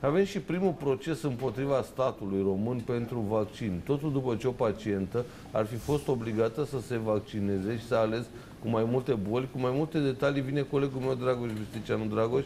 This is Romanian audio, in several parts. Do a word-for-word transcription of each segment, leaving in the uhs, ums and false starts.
Avem și primul proces împotriva statului român pentru vaccin. Totul după ce o pacientă ar fi fost obligată să se vaccineze și să ales cu mai multe boli, cu mai multe detalii. Vine colegul meu Dragoș Visticeanu. Dragoș?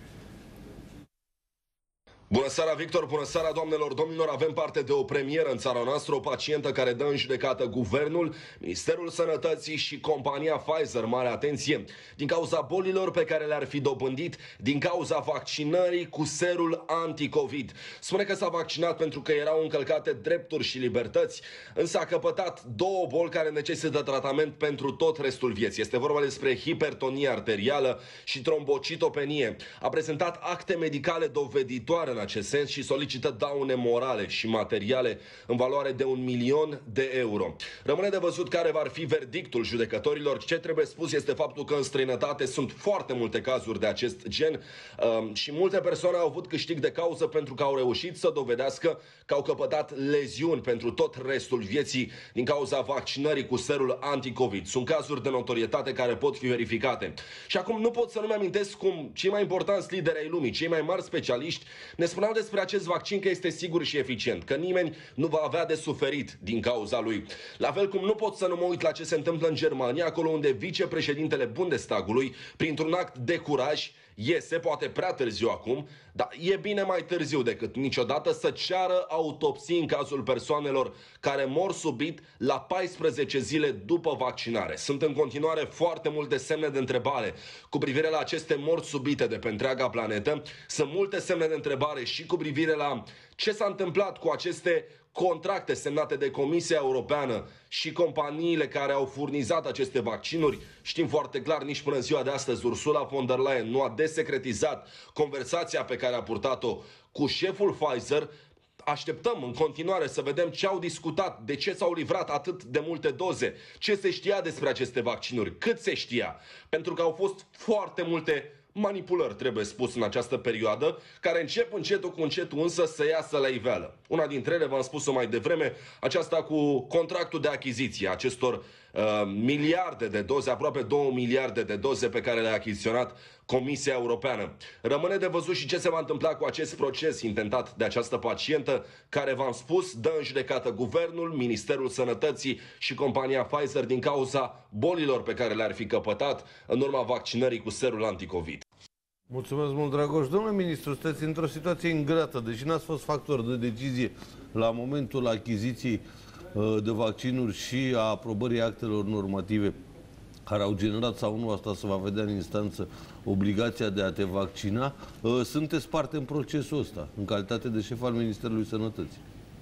Bună seara, Victor! Bună seara, doamnelor, domnilor! Avem parte de o premieră în țara noastră, o pacientă care dă în judecată guvernul, Ministerul Sănătății și compania Pfizer. Mare atenție! Din cauza bolilor pe care le-ar fi dobândit, din cauza vaccinării cu serul anti-Covid. Spune că s-a vaccinat pentru că erau încălcate drepturi și libertăți, însă a căpătat două boli care necesită tratament pentru tot restul vieții. Este vorba despre hipertonie arterială și trombocitopenie. A prezentat acte medicale doveditoare în acest sens și solicită daune morale și materiale în valoare de un milion de euro. Rămâne de văzut care va fi verdictul judecătorilor. Ce trebuie spus este faptul că în străinătate sunt foarte multe cazuri de acest gen um, și multe persoane au avut câștig de cauză pentru că au reușit să dovedească că au căpătat leziuni pentru tot restul vieții din cauza vaccinării cu serul anti-Covid. Sunt cazuri de notorietate care pot fi verificate. Și acum nu pot să nu-mi amintesc cum cei mai importanți lideri ai lumii, cei mai mari specialiști, ne spuneau despre acest vaccin că este sigur și eficient, că nimeni nu va avea de suferit din cauza lui. La fel cum nu pot să nu mă uit la ce se întâmplă în Germania, acolo unde vicepreședintele Bundestagului, printr-un act de curaj, iese, poate prea târziu acum, dar e bine mai târziu decât niciodată, să ceară autopsii în cazul persoanelor care mor subit la paisprezece zile după vaccinare. Sunt în continuare foarte multe semne de întrebare cu privire la aceste morți subite de pe întreaga planetă. Sunt multe semne de întrebare și cu privire la ce s-a întâmplat cu aceste contracte semnate de Comisia Europeană și companiile care au furnizat aceste vaccinuri. Știm foarte clar, nici până în ziua de astăzi Ursula von der Leyen nu a desecretizat conversația pe care a purtat-o cu șeful Pfizer. Așteptăm în continuare să vedem ce au discutat, de ce s-au livrat atât de multe doze, ce se știa despre aceste vaccinuri, cât se știa, pentru că au fost foarte multe manipulări, trebuie spus, în această perioadă, care încep încetul cu încetul însă să iasă la iveală. Una dintre ele, v-am spus-o mai devreme, aceasta cu contractul de achiziție a acestor uh, miliarde de doze, aproape două miliarde de doze pe care le-a achiziționat Comisia Europeană. Rămâne de văzut și ce se va întâmpla cu acest proces intentat de această pacientă, care, v-am spus, dă în judecată guvernul, Ministerul Sănătății și compania Pfizer din cauza bolilor pe care le-ar fi căpătat în urma vaccinării cu serul anticovid. Mulțumesc mult, Dragoș. Domnule ministru, sunteți într-o situație ingrată, deși n-ați fost factor de decizie la momentul achiziției de vaccinuri și a aprobării actelor normative care au generat sau nu, asta se va vedea în instanță, obligația de a te vaccina. Sunteți parte în procesul ăsta, în calitate de șef al Ministerului Sănătății.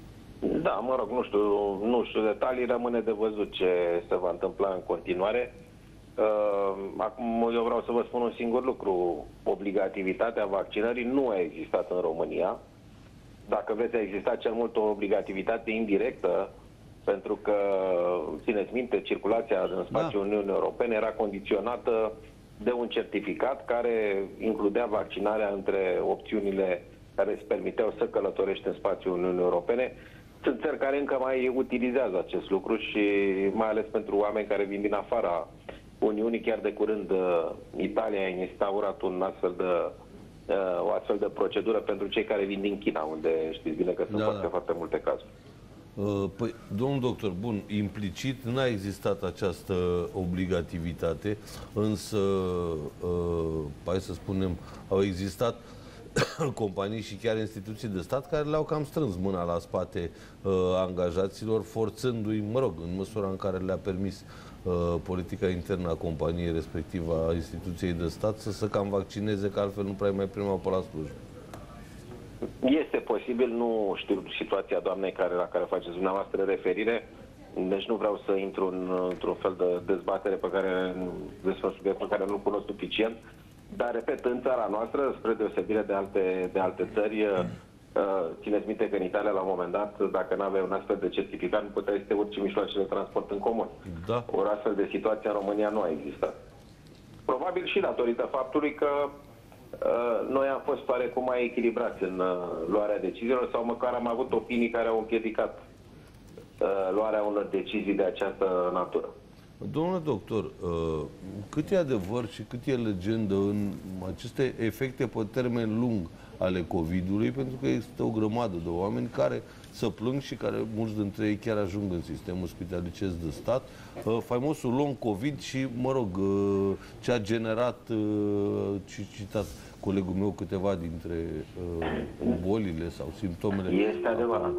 Da, mă rog, nu știu, nu știu detalii, rămâne de văzut ce se va întâmpla în continuare. Acum eu vreau să vă spun un singur lucru. Obligativitatea vaccinării nu a existat în România. Dacă vreți, a existat cel mult o obligativitate indirectă, pentru că, țineți minte, circulația în spațiul da. Uniunii Europene era condiționată de un certificat care includea vaccinarea între opțiunile care îți permiteau să călătorești în spațiul Uniunii Europene. Sunt țări care încă mai utilizează acest lucru și mai ales pentru oameni care vin din afara Uniunii. Chiar de curând Italia a instaurat un astfel de, o astfel de procedură pentru cei care vin din China, unde știți bine că sunt da, foarte, da. foarte multe cazuri. Păi, domnul doctor, bun, implicit n-a existat această obligativitate, însă, hai să spunem, au existat companii și chiar instituții de stat care le-au cam strâns mâna la spate angajaților, forțându-i, mă rog, în măsura în care le-a permis politica internă a companiei respectivă, a instituției de stat, să se cam vaccineze, că altfel nu prea mai primau pe la slujbă. Este posibil, nu știu situația doamnei care, la care faceți dumneavoastră referire, deci nu vreau să intru în, într-un fel de dezbatere pe care, despre un subiect pe care nu-l cunosc suficient, dar, repet, în țara noastră, spre deosebire de alte, de alte țări, țineți minte că în Italia, la un moment dat, dacă nu aveai un astfel de certificat, nu puteai să te urci mijloace de transport în comun. Da. O astfel de situație în România nu a existat. Probabil și datorită faptului că noi am fost oarecum mai echilibrați în luarea deciziilor sau măcar am avut opinii care au împiedicat luarea unor decizii de această natură. Domnule doctor, cât e adevăr și cât e legendă în aceste efecte pe termen lung ale COVID-ului, pentru că există o grămadă de oameni care să plâng și care, mulți dintre ei, chiar ajung în sistemul spitalicesc de stat. Faimosul long COVID și, mă rog, ce a generat, ce citat colegul meu, câteva dintre bolile sau simptomele. Este adevărat.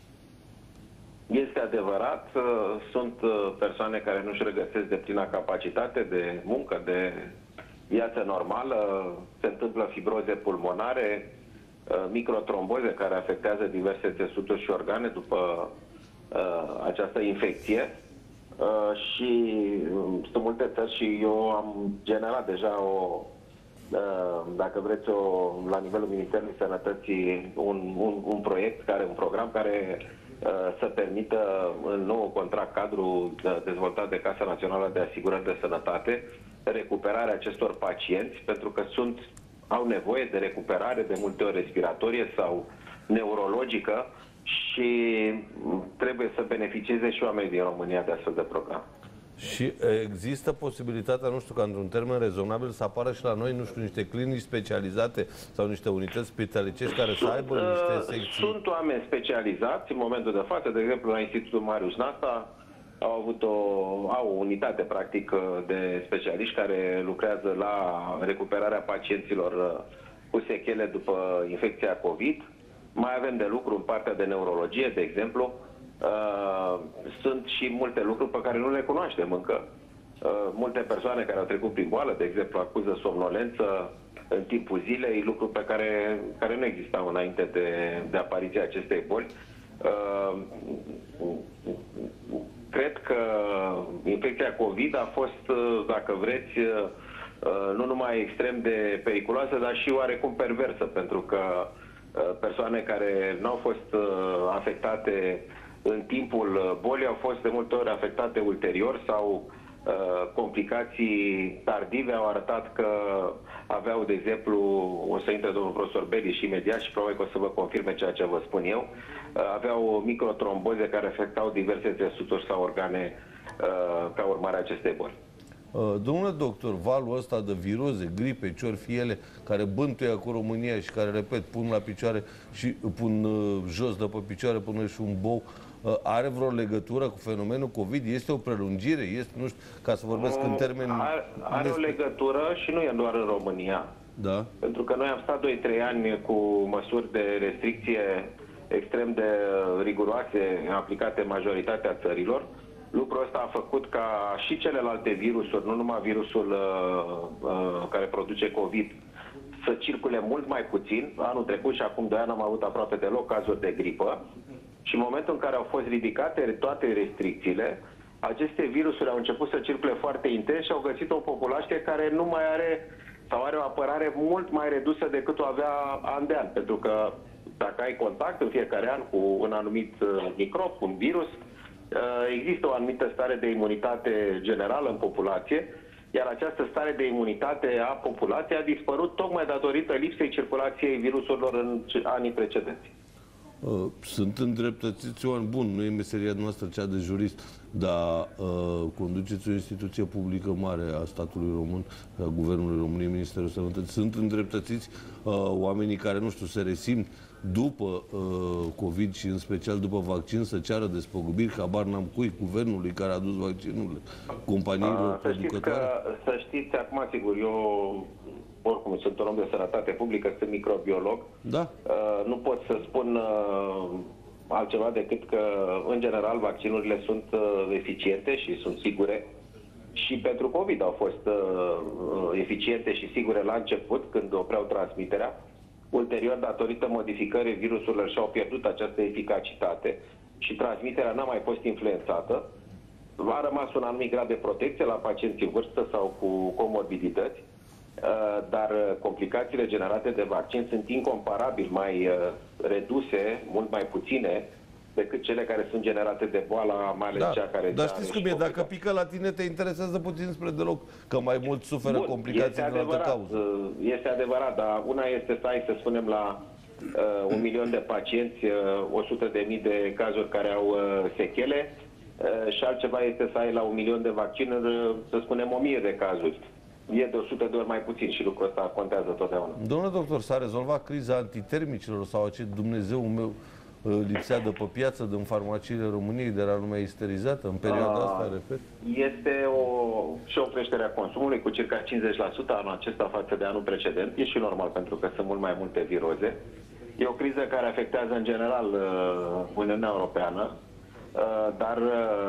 Este adevărat, sunt persoane care nu-și regăsesc de plină capacitate de muncă, de viață normală, se întâmplă fibroze pulmonare, microtromboze care afectează diverse țesuturi și organe după uh, această infecție uh, și um, sunt multe țări și eu am generat deja o, uh, dacă vreți, o, la nivelul Ministerului Sănătății un, un, un proiect, care, un program care uh, să permită în nou contract cadru dezvoltat de Casa Națională de Asigurări de Sănătate recuperarea acestor pacienți, pentru că sunt au nevoie de recuperare, de multe ori respiratorie sau neurologică și trebuie să beneficieze și oamenii din România de astfel de program. Și există posibilitatea, nu știu, ca într-un termen rezonabil să apară și la noi, nu știu, niște clinici specializate sau niște unități spitalicești care sunt, să aibă niște secții? Sunt oameni specializați în momentul de față, de exemplu la Institutul Marius Nasta au avut o, au o unitate practic de specialiști care lucrează la recuperarea pacienților cu sechele după infecția COVID. Mai avem de lucru în partea de neurologie, de exemplu. Uh, sunt și multe lucruri pe care nu le cunoaștem încă. Uh, multe persoane care au trecut prin boală, de exemplu, acuză somnolență în timpul zilei, lucruri pe care, care nu existau înainte de, de apariția acestei boli. Uh, Cred că infecția COVID a fost, dacă vreți, nu numai extrem de periculoasă, dar și oarecum perversă, pentru că persoane care nu au fost afectate în timpul bolii au fost de multe ori afectate ulterior sau complicații tardive au arătat că aveau, de exemplu, o să intre domnul profesor Beli și imediat și probabil că o să vă confirme ceea ce vă spun eu, aveau microtromboze care afectau diverse țesuturi sau organe ca urmare a acestei boli. Domnule doctor, valul ăsta de viroze, gripe, ce-or fi ele, care bântuie acum România și care, repet, pun la picioare și pun jos de pe picioare până și un bou, are vreo legătură cu fenomenul COVID? Este o prelungire? Este, nu știu, ca să vorbesc în termeni... Are, are o legătură și nu e doar în România. Da. Pentru că noi am stat doi trei ani cu măsuri de restricție extrem de riguroase aplicate în majoritatea țărilor. Lucrul ăsta a făcut ca și celelalte virusuri, nu numai virusul uh, uh, care produce COVID, să circule mult mai puțin. Anul trecut și acum doi ani am avut aproape deloc cazuri de gripă. Și în momentul în care au fost ridicate toate restricțiile, aceste virusuri au început să circule foarte intens și au găsit o populație care nu mai are sau are o apărare mult mai redusă decât o avea an de an. Pentru că dacă ai contact în fiecare an cu un anumit microb, un virus, există o anumită stare de imunitate generală în populație, iar această stare de imunitate a populației a dispărut tocmai datorită lipsei circulației virusurilor în anii precedenți. Sunt îndreptățiți oameni buni, nu e meseria noastră cea de jurist, dar uh, conduceți o instituție publică mare a statului român, a Guvernului României, Ministerul Sănătății. Sunt îndreptățiți uh, oamenii care, nu știu, se resimt după uh, COVID și în special după vaccin să ceară despăgubiri, habar n-am cui, guvernului care a adus vaccinurile, companiilor uh, producătoare? Să știți, că, să știți, acum, sigur, eu oricum sunt un om de sănătate publică, sunt microbiolog. Da. Uh, nu pot să spun uh, altceva decât că, în general, vaccinurile sunt uh, eficiente și sunt sigure. Și pentru COVID au fost uh, eficiente și sigure la început, când opreau transmiterea. Ulterior, datorită modificării virusurilor, și-au pierdut această eficacitate și transmiterea n-a mai fost influențată. A rămas un anumit grad de protecție la pacienți în vârstă sau cu comorbidități, dar complicațiile generate de vaccin sunt incomparabil mai reduse, mult mai puține, decât cele care sunt generate de boala, mai ales da, cea care... Dar știți cum e, dacă pică la tine, te interesează puțin spre deloc, că mai mult suferă. Bun, complicații din altă cauză. Este adevărat, dar una este să ai, să spunem, la uh, un milion de pacienți, uh, o sută de mii de cazuri care au uh, sechele, și altceva este să ai la un milion de vaccinuri, să spunem, o mie de cazuri. E de o sută de ori mai puțin și lucrul ăsta contează totdeauna. Domnule doctor, s-a rezolvat criza antitermicilor sau acest Dumnezeu meu lipsea de pe piață din farmaciile României, de era lumea isterizată în perioada A, asta, repet? Este o, și o creștere a consumului cu circa cincizeci la sută anul acesta față de anul precedent. E și normal pentru că sunt mult mai multe viroze. E o criză care afectează în general Uniunea Europeană, dar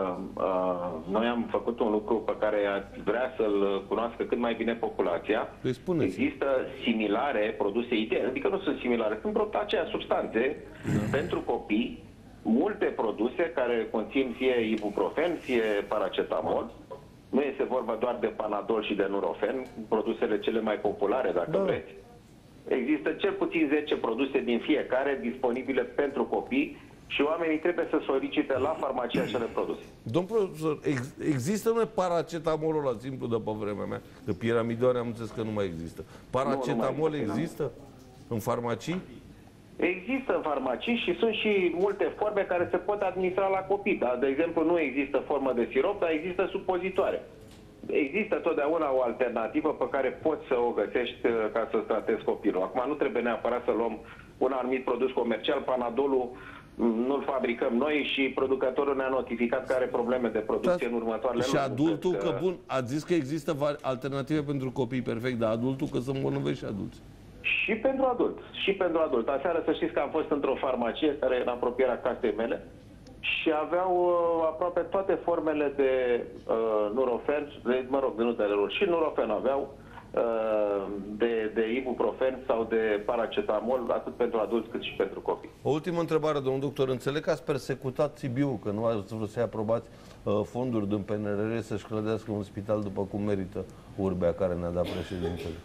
noi am făcut un lucru pe care vrea să-l cunoască cât mai bine populația. Păi există similare produse idei, adică nu sunt similare, sunt tot aceea substanțe pentru copii, multe produse care conțin fie ibuprofen, fie paracetamol. Nu este vorba doar de Panadol și de Nurofen, produsele cele mai populare, dacă da. vreți. Există cel puțin zece produse din fiecare disponibile pentru copii și oamenii trebuie să solicite la farmacie acele produse. Domnul profesor, ex există numai paracetamolul la simplu de pe vremea mea? Că piramidoare am înțeles că nu mai există. Paracetamol nu, nu mai există în farmacii? Există în farmacii și sunt și multe forme care se pot administra la copii. Dar, de exemplu, nu există formă de sirop, dar există supozitoare. Există totdeauna o alternativă pe care poți să o găsești ca să tratezi copilul. Acum nu trebuie neapărat să luăm un anumit produs comercial. Panadolul nu-l fabricăm noi și producătorul ne-a notificat că are probleme de producție da. în următoarele luni. Și adultul, că... că bun, ați zis că există alternative pentru copii, perfect, dar adultul că să îmbolnăvești și adulți. Și pentru adult, și pentru adult. Aseară să știți că am fost într-o farmacie care e în apropierea casei mele și aveau uh, aproape toate formele de uh, Nurofen, de, mă rog, de nutelor, și Nurofen aveau, uh, de, de ibuprofen sau de paracetamol, atât pentru adulți cât și pentru copii. O ultimă întrebare, domnul doctor. Înțeleg că ați persecutat Sibiu, că nu ați vrut să-i aprobați uh, fonduri din P N R R să-și clădească un spital după cum merită Urbea care ne-a dat președintele.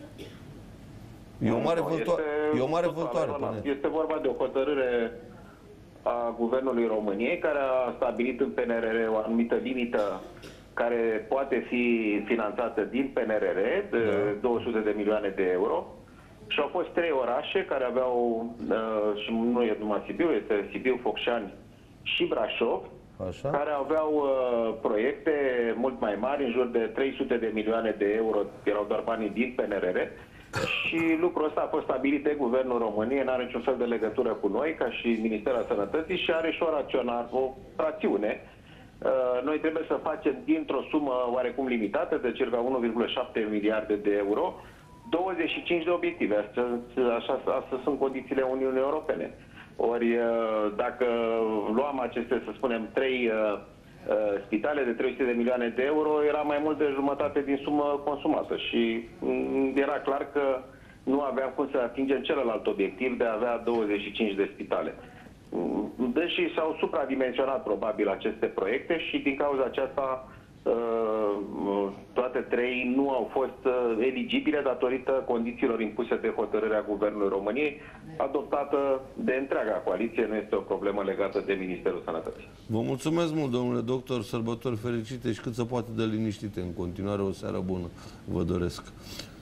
E o mare vâltoare. E o mare vâltoare. Este vorba de o hotărâre a Guvernului României care a stabilit în P N R R o anumită limită care poate fi finanțată din P N R R de da. două sute de milioane de euro și au fost trei orașe care aveau, și nu e numai Sibiu, este Sibiu, Focșani și Brașov, Așa. care aveau uh, proiecte mult mai mari, în jur de trei sute de milioane de euro, erau doar banii din P N R R. Și lucrul ăsta a fost stabilit de Guvernul României, nu are niciun fel de legătură cu noi, ca și Ministerul Sănătății, și are și o raționare, o rațiune. Noi trebuie să facem dintr-o sumă oarecum limitată, de circa unu virgulă șapte miliarde de euro, douăzeci și cinci de obiective. Astea, așa, astea sunt condițiile Uniunii Europene. Ori dacă luam aceste, să spunem, trei spitale de trei sute de milioane de euro, era mai mult de jumătate din sumă consumată și era clar că nu aveam cum să atingem celălalt obiectiv de a avea douăzeci și cinci de spitale. Deși s-au supradimensionat probabil aceste proiecte și din cauza aceasta toate trei nu au fost eligibile datorită condițiilor impuse de hotărârea Guvernului României, adoptată de întreaga coaliție, nu este o problemă legată de Ministerul Sănătății. Vă mulțumesc mult, domnule doctor, sărbători fericite și cât se poate de liniștite în continuare, o seară bună vă doresc.